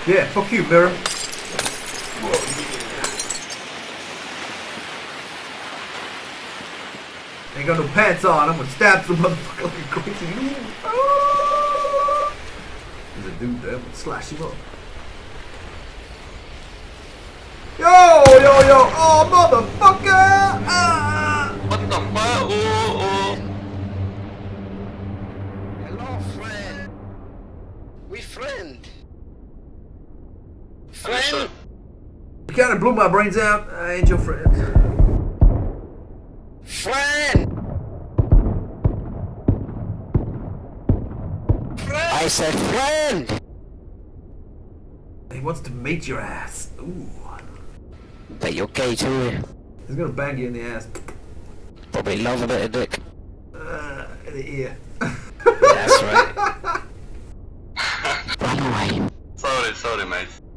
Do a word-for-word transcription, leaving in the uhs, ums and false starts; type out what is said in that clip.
Yeah, fuck you, mirror. Ain't got no pants on, I'm gonna stab some motherfucker like a crazy. Ah! There's a dude there, I'm gonna slash him up. Yo, yo, yo, oh motherfucker! Ah! What the fuck? Oh, oh. Hello, friend. We friend. Friend. You kinda blew my brains out. I ain't your friend. Friend. Friend. I said friend. He wants to mate your ass. Ooh. But you're gay too. He's gonna bang you in the ass. Probably love a bit of dick. Uh, in the ear. That's right. Run away. Sorry, sorry, mate.